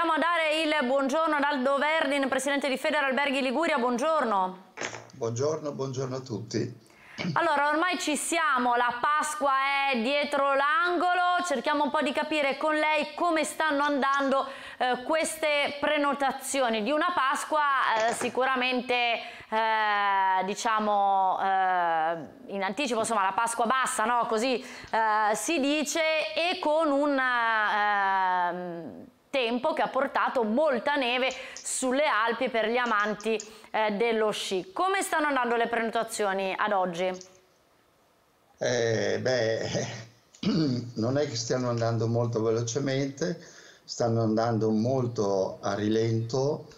andiamo a dare il buongiorno ad Aldo Verdin, presidente di Federalberghi Liguria. Buongiorno. Buongiorno a tutti. Allora, ormai ci siamo, la Pasqua è dietro l'angolo, cerchiamo un po' di capire con lei come stanno andando queste prenotazioni di una Pasqua sicuramente diciamo in anticipo, insomma la Pasqua bassa, no? Così si dice, e con un tempo che ha portato molta neve sulle Alpi per gli amanti dello sci. Come stanno andando le prenotazioni ad oggi? Non è che stiano andando molto velocemente, stanno andando molto a rilento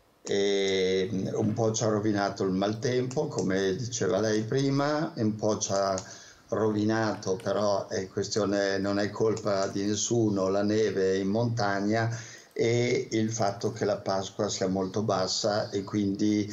e un po' ci ha rovinato il maltempo, come diceva lei prima, un po' ci ha rovinato, però è questione, non è colpa di nessuno, la neve in montagna e il fatto che la Pasqua sia molto bassa e quindi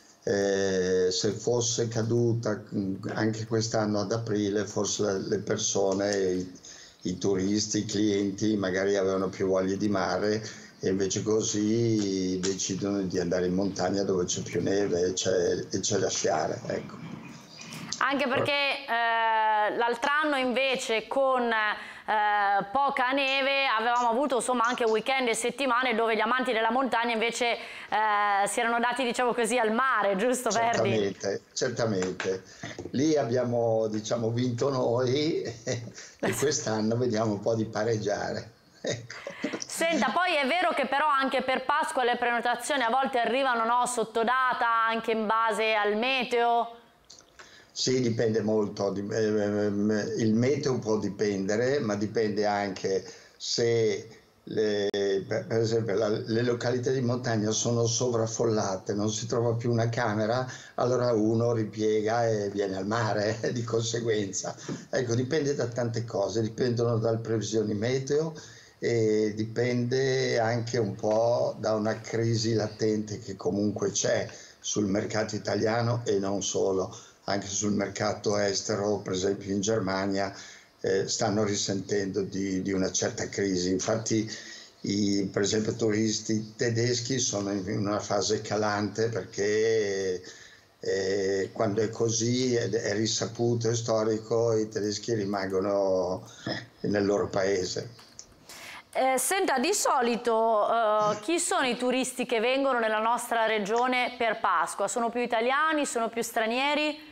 se fosse caduta anche quest'anno ad aprile, forse le persone, i turisti, i clienti magari avevano più voglia di mare e invece così decidono di andare in montagna dove c'è più neve e c'è da sciare, ecco. Anche perché l'altro anno invece con poca neve avevamo avuto insomma anche weekend e settimane dove gli amanti della montagna invece si erano dati, diciamo così, al mare, giusto Verdi? Certamente. Lì abbiamo, diciamo, vinto noi e quest'anno vediamo un po' di pareggiare. Ecco. Senta, poi è vero che però anche per Pasqua le prenotazioni a volte arrivano, no, sotto data, anche in base al meteo? Sì, dipende molto, il meteo può dipendere, ma dipende anche se per esempio le località di montagna sono sovraffollate, non si trova più una camera, allora uno ripiega e viene al mare di conseguenza. Ecco, dipende da tante cose, dipendono dalle previsioni meteo e dipende anche un po' da una crisi latente che comunque c'è sul mercato italiano e non solo. Anche sul mercato estero, per esempio in Germania, stanno risentendo di una certa crisi. Infatti, per esempio, i turisti tedeschi sono in una fase calante perché quando è così, è risaputo, è storico, i tedeschi rimangono nel loro paese. Senta, di solito chi sono i turisti che vengono nella nostra regione per Pasqua? Sono più italiani, sono più stranieri?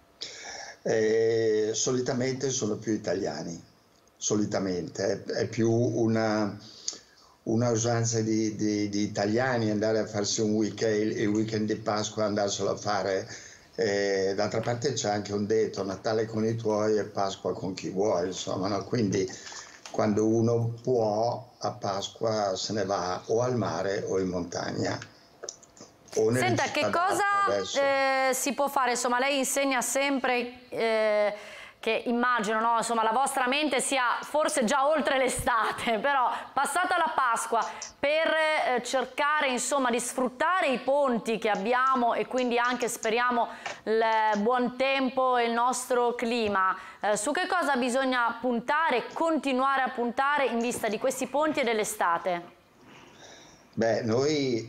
Solitamente sono più italiani, solitamente, è più una usanza di italiani andare a farsi il weekend di Pasqua, andarselo a fare. D'altra parte c'è anche un detto, Natale con i tuoi e Pasqua con chi vuoi, insomma, no? Quindi quando uno può a Pasqua se ne va o al mare o in montagna. Senta, che cosa si può fare? Insomma, lei insegna sempre che immagino, no? Insomma, la vostra mente sia forse già oltre l'estate, però passata la Pasqua, per cercare insomma di sfruttare i ponti che abbiamo e quindi anche speriamo il buon tempo e il nostro clima, su che cosa bisogna puntare, continuare a puntare in vista di questi ponti e dell'estate? Beh, noi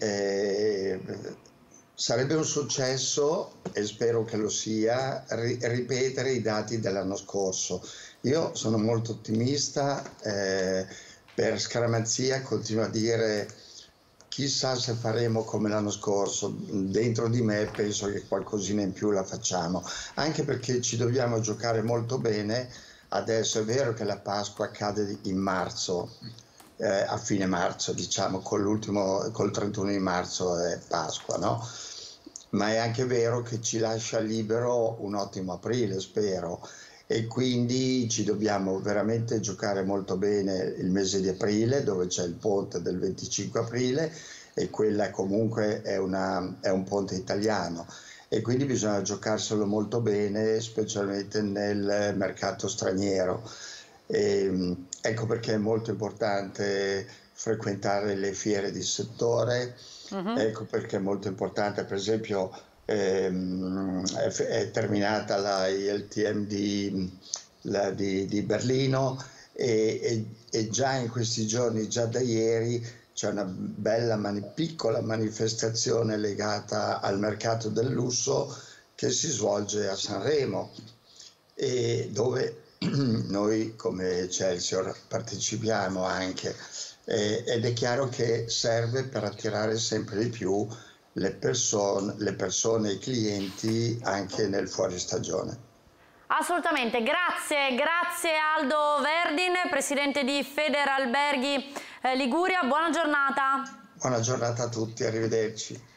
sarebbe un successo, e spero che lo sia, ripetere i dati dell'anno scorso. Io sono molto ottimista, per scaramanzia continuo a dire chissà se faremo come l'anno scorso. Dentro di me penso che qualcosina in più la facciamo, anche perché ci dobbiamo giocare molto bene. Adesso è vero che la Pasqua cade in marzo, a fine marzo, diciamo, col 31 di marzo è Pasqua, no? Ma è anche vero che ci lascia libero un ottimo aprile, spero, e quindi ci dobbiamo veramente giocare molto bene il mese di aprile, dove c'è il ponte del 25 aprile e quella comunque è un ponte italiano. E quindi bisogna giocarselo molto bene, specialmente nel mercato straniero. Ecco perché è molto importante frequentare le fiere di settore, ecco perché è molto importante, per esempio è terminata la ILTM di Berlino e già in questi giorni, già da ieri, c'è una bella piccola manifestazione legata al mercato del lusso che si svolge a Sanremo e dove noi come Excelsior partecipiamo anche ed è chiaro che serve per attirare sempre di più le persone e i clienti anche nel fuoristagione. Assolutamente, grazie Aldo Verdin, presidente di Federalberghi Liguria, buona giornata. Buona giornata a tutti, arrivederci.